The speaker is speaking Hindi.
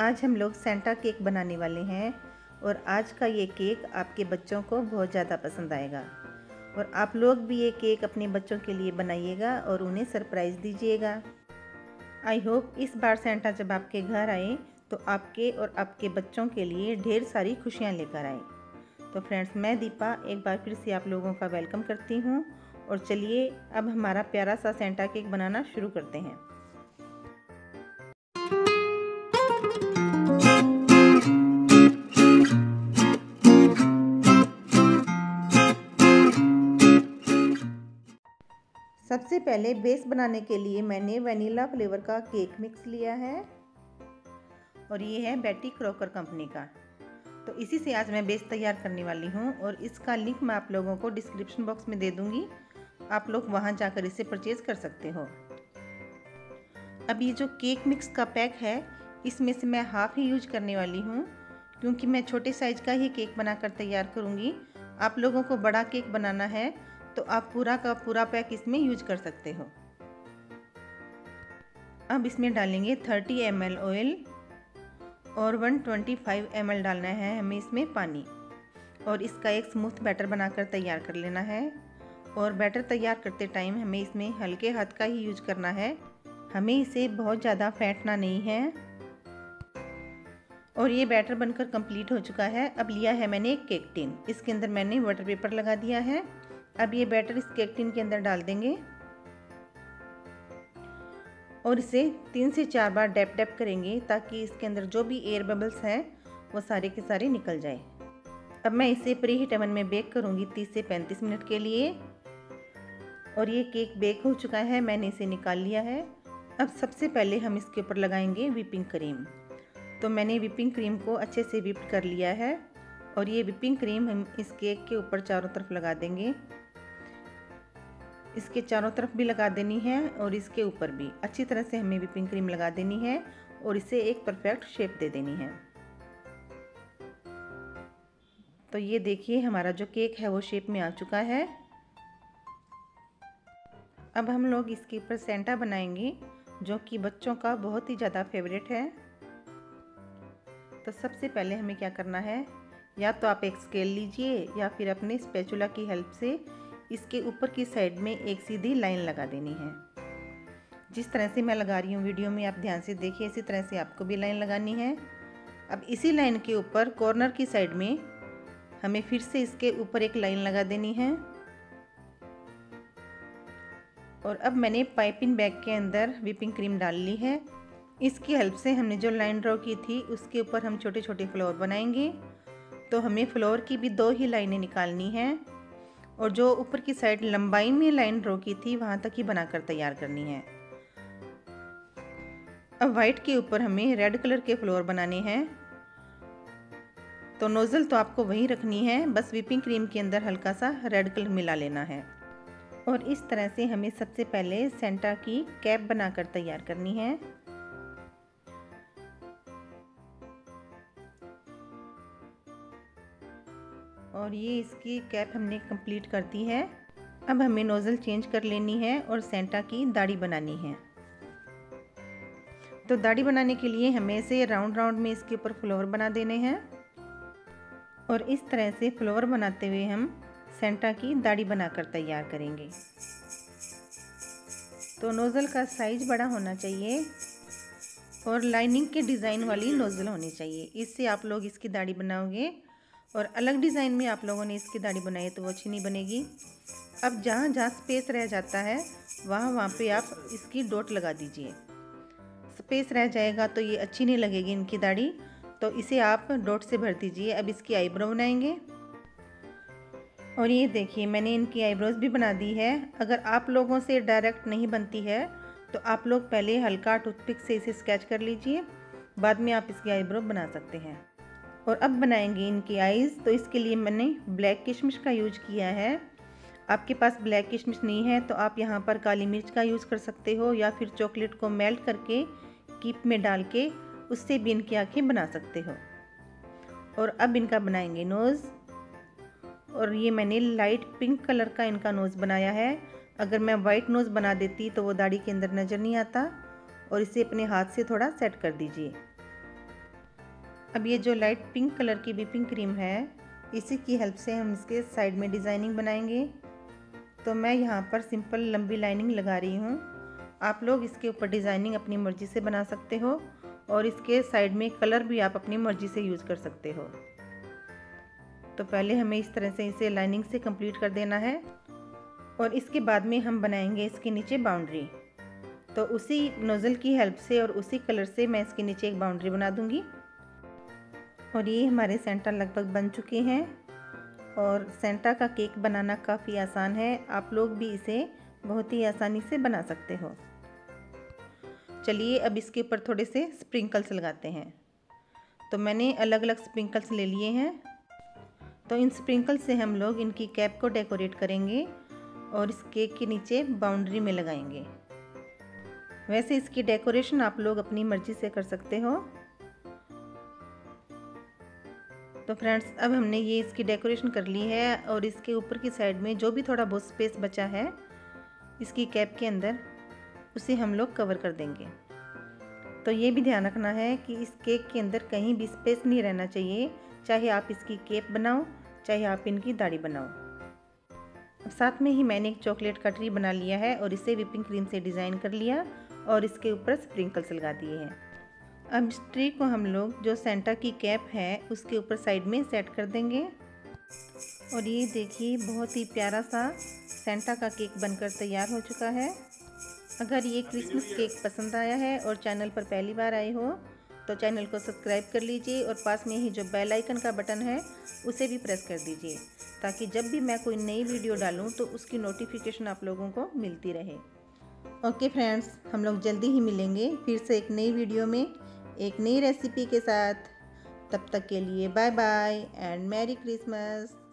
आज हम लोग सेंटा केक बनाने वाले हैं और आज का ये केक आपके बच्चों को बहुत ज़्यादा पसंद आएगा। और आप लोग भी ये केक अपने बच्चों के लिए बनाइएगा और उन्हें सरप्राइज़ दीजिएगा। आई होप इस बार सेंटा जब आपके घर आए तो आपके और आपके बच्चों के लिए ढेर सारी खुशियाँ लेकर आए। तो फ्रेंड्स, मैं दीपा एक बार फिर से आप लोगों का वेलकम करती हूँ और चलिए अब हमारा प्यारा सा सेंटा केक बनाना शुरू करते हैं। सबसे पहले बेस बनाने के लिए मैंने वनीला फ्लेवर का केक मिक्स लिया है और ये है बेटी क्रॉकर कंपनी का। तो इसी से आज मैं बेस तैयार करने वाली हूँ और इसका लिंक मैं आप लोगों को डिस्क्रिप्शन बॉक्स में दे दूँगी, आप लोग वहाँ जाकर इसे परचेज़ कर सकते हो। अब ये जो केक मिक्स का पैक है इसमें से मैं हाफ़ ही यूज करने वाली हूँ, क्योंकि मैं छोटे साइज़ का ही केक बनाकर तैयार करूँगी। आप लोगों को बड़ा केक बनाना है तो आप पूरा का पूरा पैक इसमें यूज कर सकते हो। अब इसमें डालेंगे 30 ml ऑयल और 125 ml डालना है हमें इसमें पानी, और इसका एक स्मूथ बैटर बनाकर तैयार कर लेना है। और बैटर तैयार करते टाइम हमें इसमें हल्के हाथ का ही यूज करना है, हमें इसे बहुत ज़्यादा फेंटना नहीं है। और ये बैटर बनकर कंप्लीट हो चुका है। अब लिया है मैंने एक केक टिन, इसके अंदर मैंने बटर पेपर लगा दिया है। अब ये बैटर इस केक टिन के अंदर डाल देंगे और इसे 3 से 4 बार डैप डैप करेंगे ताकि इसके अंदर जो भी एयर बबल्स हैं वो सारे के सारे निकल जाए। अब मैं इसे प्री हीट ओवन में बेक करूँगी 30 से 35 मिनट के लिए। और ये केक बेक हो चुका है, मैंने इसे निकाल लिया है। अब सबसे पहले हम इसके ऊपर लगाएंगे व्हिपिंग क्रीम। तो मैंने व्हिपिंग क्रीम को अच्छे से व्हिप कर लिया है और ये व्हिपिंग क्रीम हम इस केक के ऊपर चारों तरफ लगा देंगे। इसके चारों तरफ भी लगा देनी है और इसके ऊपर भी अच्छी तरह से हमें व्हिपिंग क्रीम लगा देनी है और इसे एक परफेक्ट शेप दे देनी है। तो ये देखिए हमारा जो केक है वो शेप में आ चुका है। अब हम लोग इसके ऊपर सेंटा बनाएंगे जो कि बच्चों का बहुत ही ज़्यादा फेवरेट है। तो सबसे पहले हमें क्या करना है, या तो आप एक स्केल लीजिए या फिर अपने स्पैचुला की हेल्प से इसके ऊपर की साइड में एक सीधी लाइन लगा देनी है। जिस तरह से मैं लगा रही हूँ वीडियो में आप ध्यान से देखिए, इसी तरह से आपको भी लाइन लगानी है। अब इसी लाइन के ऊपर कॉर्नर की साइड में हमें फिर से इसके ऊपर एक लाइन लगा देनी है। और अब मैंने पाइपिंग बैग के अंदर व्हिपिंग क्रीम डाल ली है। इसकी हेल्प से हमने जो लाइन ड्रॉ की थी उसके ऊपर हम छोटे छोटे फ्लावर बनाएंगे। तो हमें फ्लावर की भी 2 ही लाइनें निकालनी हैं और जो ऊपर की साइड लंबाई में लाइन ड्रॉ की थी वहाँ तक ही बनाकर तैयार करनी है। अब वाइट के ऊपर हमें रेड कलर के फ्लावर बनाने हैं। तो नोज़ल तो आपको वहीं रखनी है, बस व्हिपिंग क्रीम के अंदर हल्का सा रेड कलर मिला लेना है। और इस तरह से हमें सबसे पहले सेंटा की कैप बनाकर तैयार करनी है। और ये इसकी कैप हमने कंप्लीट कर दी है। अब हमें नोज़ल चेंज कर लेनी है और सेंटा की दाढ़ी बनानी है। तो दाढ़ी बनाने के लिए हमें इसे राउंड राउंड में इसके ऊपर फ्लावर बना देने हैं और इस तरह से फ्लावर बनाते हुए हम सेंटा की दाढ़ी बनाकर तैयार करेंगे। तो नोज़ल का साइज़ बड़ा होना चाहिए और लाइनिंग के डिज़ाइन वाली नोज़ल होनी चाहिए, इससे आप लोग इसकी दाढ़ी बनाओगे। और अलग डिज़ाइन में आप लोगों ने इसकी दाढ़ी बनाई तो वो अच्छी नहीं बनेगी। अब जहाँ जहाँ स्पेस रह जाता है वहाँ पे आप इसकी डॉट लगा दीजिए। स्पेस रह जाएगा तो ये अच्छी नहीं लगेगी इनकी दाढ़ी, तो इसे आप डॉट से भर दीजिए। अब इसकी आईब्रो बनाएंगे और ये देखिए मैंने इनकी आईब्रोज भी बना दी है। अगर आप लोगों से डायरेक्ट नहीं बनती है तो आप लोग पहले हल्का टूथपिक से इसे स्केच कर लीजिए, बाद में आप इसकी आईब्रो बना सकते हैं। और अब बनाएंगे इनकी आईज़। तो इसके लिए मैंने ब्लैक किशमिश का यूज किया है। आपके पास ब्लैक किशमिश नहीं है तो आप यहाँ पर काली मिर्च का यूज़ कर सकते हो या फिर चॉकलेट को मेल्ट करके कीप में डाल के उससे भी इनकी आँखें बना सकते हो। और अब इनका बनाएंगे नोज़। और ये मैंने लाइट पिंक कलर का इनका नोज़ बनाया है। अगर मैं वाइट नोज़ बना देती तो वो दाढ़ी के अंदर नज़र नहीं आता। और इसे अपने हाथ से थोड़ा सेट कर दीजिए। अब ये जो लाइट पिंक कलर की व्हिपिंग क्रीम है, इसी की हेल्प से हम इसके साइड में डिज़ाइनिंग बनाएंगे। तो मैं यहाँ पर सिंपल लंबी लाइनिंग लगा रही हूँ। आप लोग इसके ऊपर डिज़ाइनिंग अपनी मर्ज़ी से बना सकते हो और इसके साइड में कलर भी आप अपनी मर्ज़ी से यूज़ कर सकते हो। तो पहले हमें इस तरह से इसे लाइनिंग से कंप्लीट कर देना है और इसके बाद में हम बनाएंगे इसके नीचे बाउंड्री। तो उसी नोज़ल की हेल्प से और उसी कलर से मैं इसके नीचे एक बाउंड्री बना दूंगी। और ये हमारे सेंटा लगभग बन चुके हैं और सेंटा का केक बनाना काफ़ी आसान है। आप लोग भी इसे बहुत ही आसानी से बना सकते हो। चलिए अब इसके ऊपर थोड़े से स्प्रिंकल्स लगाते हैं। तो मैंने अलग अलग स्प्रिंकल्स ले लिए हैं। तो इन स्प्रिंकल से हम लोग इनकी कैप को डेकोरेट करेंगे और इस केक के नीचे बाउंड्री में लगाएंगे। वैसे इसकी डेकोरेशन आप लोग अपनी मर्ज़ी से कर सकते हो। तो फ्रेंड्स, अब हमने ये इसकी डेकोरेशन कर ली है और इसके ऊपर की साइड में जो भी थोड़ा बहुत स्पेस बचा है इसकी कैप के अंदर, उसे हम लोग कवर कर देंगे। तो ये भी ध्यान रखना है कि इस केक के अंदर कहीं भी स्पेस नहीं रहना चाहिए, चाहे आप इसकी केप बनाओ चाहे आप इनकी दाढ़ी बनाओ। अब साथ में ही मैंने एक चॉकलेट का ट्री बना लिया है और इसे व्हिपिंग क्रीम से डिज़ाइन कर लिया और इसके ऊपर स्प्रिंकल्स लगा दिए हैं। अब इस ट्री को हम लोग जो सेंटा की कैप है उसके ऊपर साइड में सेट कर देंगे। और ये देखिए बहुत ही प्यारा सा सेंटा का केक बनकर तैयार हो चुका है। अगर ये क्रिसमस केक पसंद आया है और चैनल पर पहली बार आए हो तो चैनल को सब्सक्राइब कर लीजिए और पास में ही जो बेल आइकन का बटन है उसे भी प्रेस कर दीजिए, ताकि जब भी मैं कोई नई वीडियो डालूं तो उसकी नोटिफिकेशन आप लोगों को मिलती रहे। ओके फ्रेंड्स, हम लोग जल्दी ही मिलेंगे फिर से एक नई वीडियो में एक नई रेसिपी के साथ। तब तक के लिए bye bye and merry Christmas.